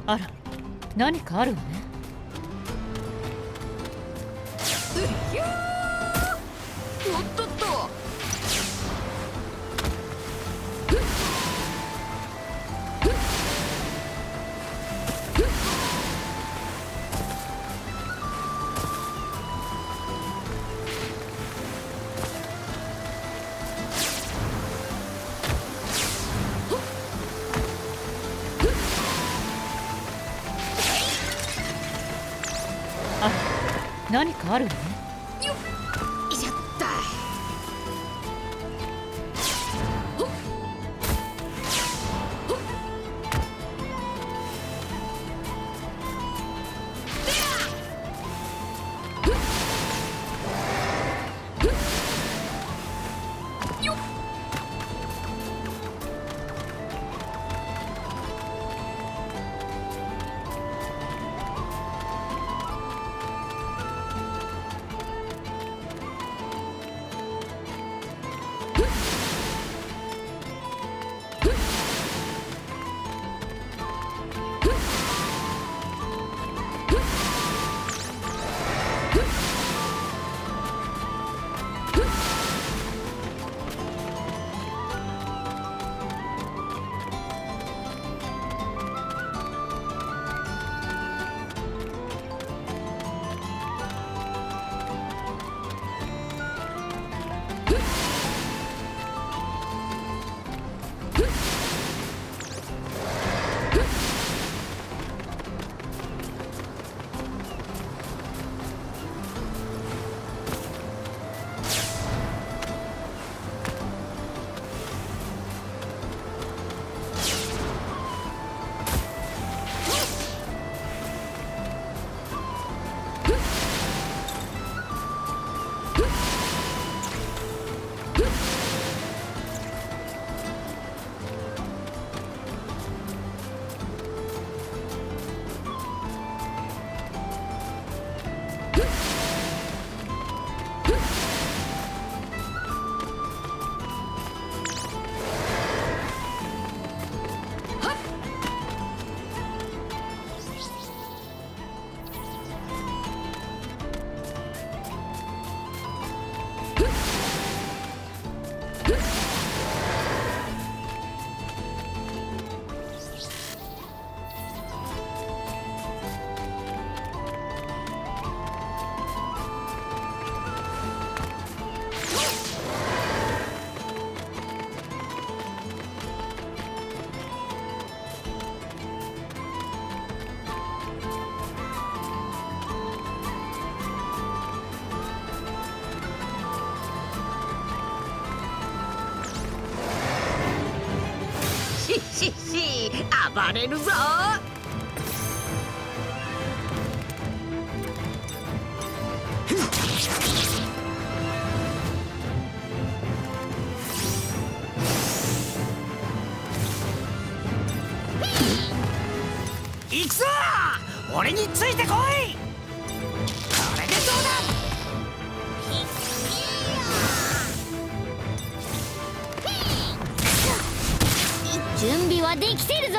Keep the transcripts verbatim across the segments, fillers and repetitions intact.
あら、何かあるわね。 うひゃー、おっとっと。 あ、何かあるわね。 よっいしゃった。ほっほっでやふっふっよっ。しっし暴れるぞ。行くぞ、俺についてこい。これでどうだ。 準備はできてるぞ。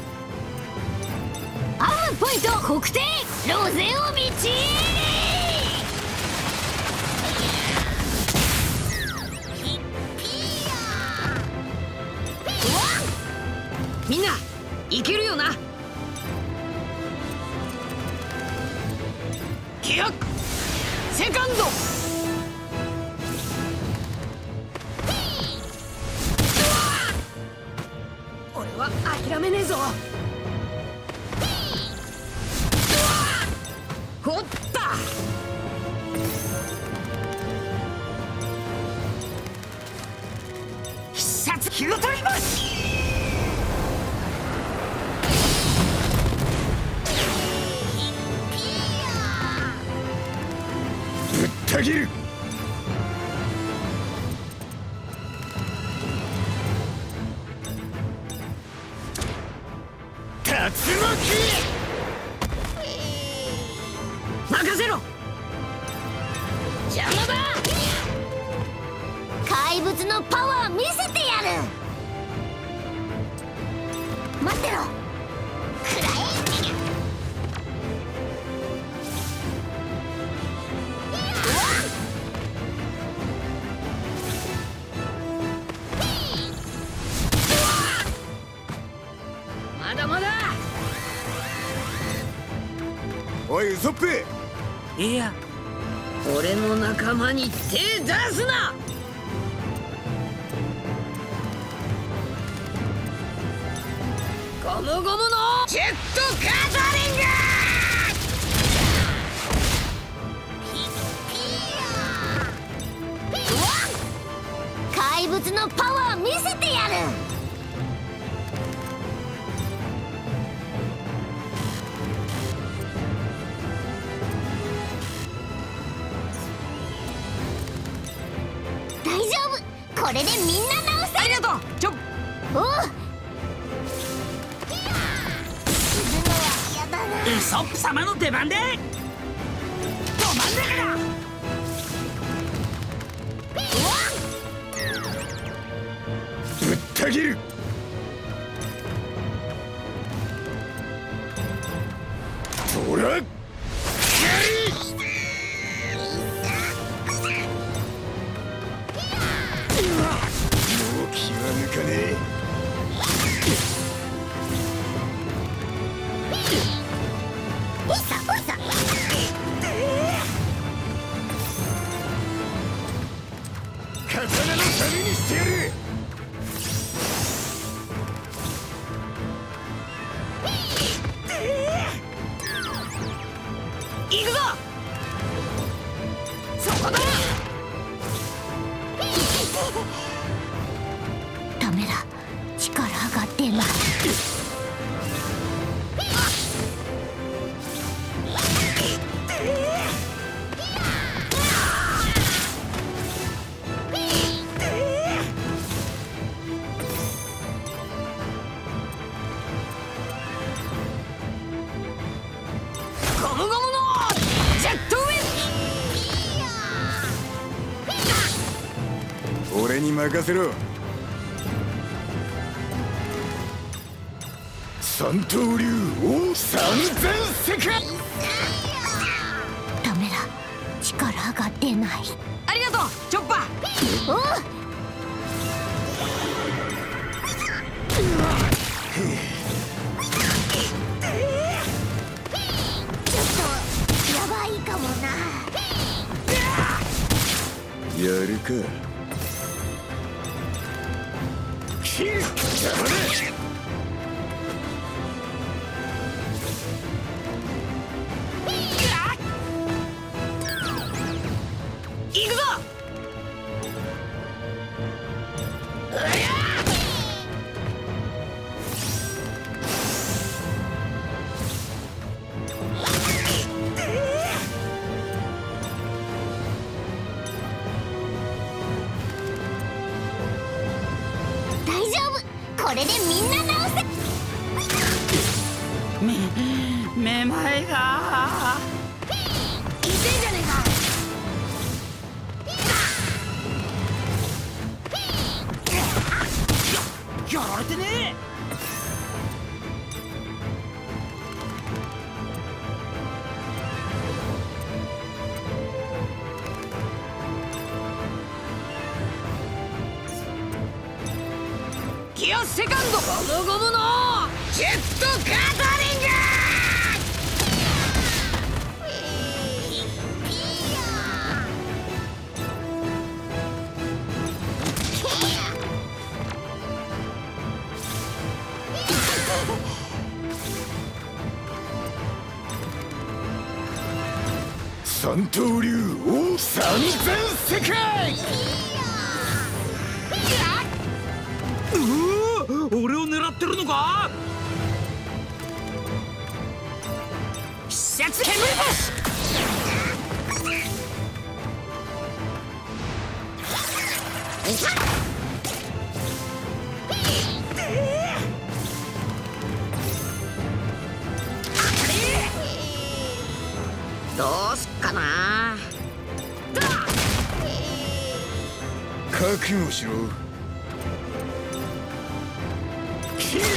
アームポイント国定ローゼを導いみんな、いけるよな。気合セカンド。俺は諦めねえぞ。ほった必殺気を取ります。 ぶった切る。竜巻。 任せろ。 邪魔だ。怪物のパワー見せてやる。待ってろ。くらえ。 まだまだ。 おいウソップ、 いや、 俺の仲間に手出すな。ゴムゴムのジェットガザリング。怪物のパワー見せてやる。大丈夫、これでみんな直せる。 ありがとう。ちょっおう、死ぬのは嫌だな。 ウソップ様の出番で止まんだから。 ぶった切る。ほらもう気は抜かねえ。 おさおさ。 刀のためにしてやる。 行くぞ。そこだ。 ダメだ、力が出ない。ゴムゴムのジェットウィン。 俺に任せろ。三刀流王三千世界。 ダメだ、力が出ない。 ありがとう、チョッパー。 おう、ちょっとやばいかもな。 やるか。キル邪魔だ。 行くぞ。 大丈夫、これでみんな直せ。 め、めまいが。 痛いじゃねえか。 やられてねえ。ギアセカンド、ゴムゴムのジェットガザリング。 三刀流王三千世界。 うお、俺を狙ってるのか。必殺煙星。 どうすっかな。 覚悟しろ。キル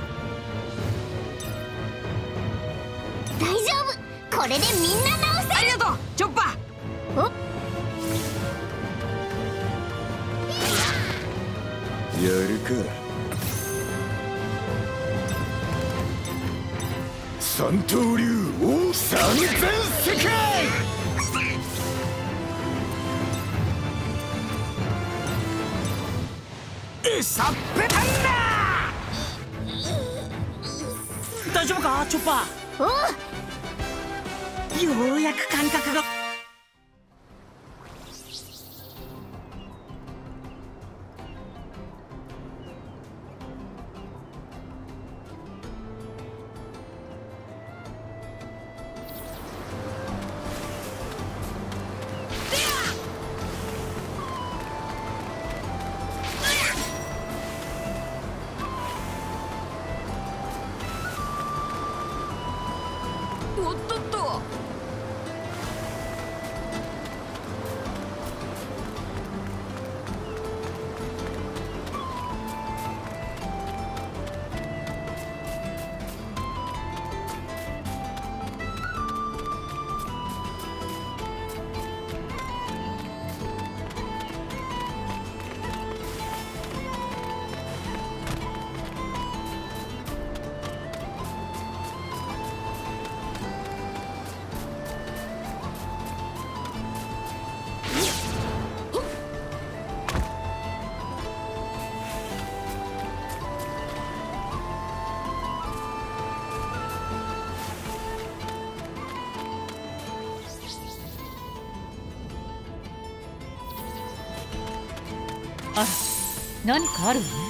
大丈夫、これでみんな直せる。 か。三刀流王三千世界。 えさっぺたんだ。大丈夫かチョッパー。ようやく感覚が。 おっとっと。 あら、何かあるわね。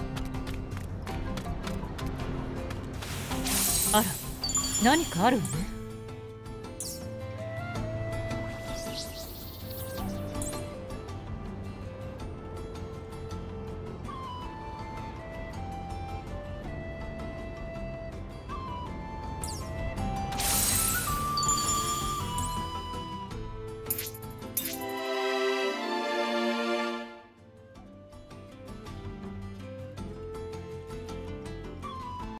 あら、何かあるわね。